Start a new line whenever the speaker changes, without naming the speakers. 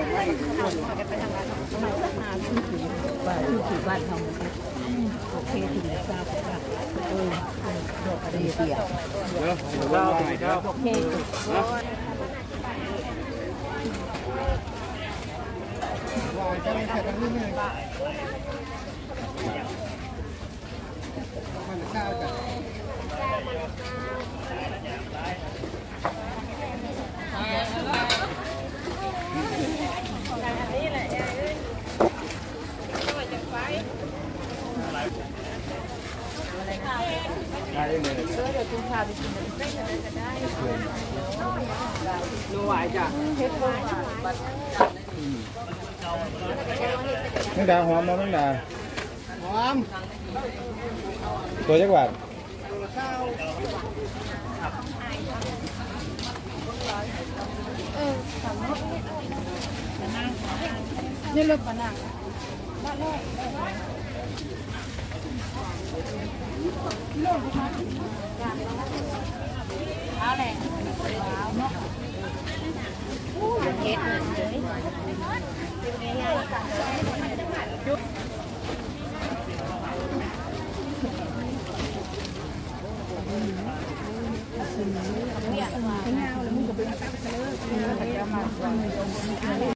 บ้านเขาโอเคถึงจะทราบว่าดอกอะไรเดียวโอเคจะไม่ใช่ทั้งนี้เลยมันข้าวจ้ะได้เลยเดี๋ยวคุณพาไปกินได้ดูไหวจ้ะเฮ็ดไว้น้ำดาหอมมั้งน้ำดาหอมตัวจักรวาลนี่เลือกปะนังบ้านแรกเอาเลยเอาเนาะเฮ็ดเลย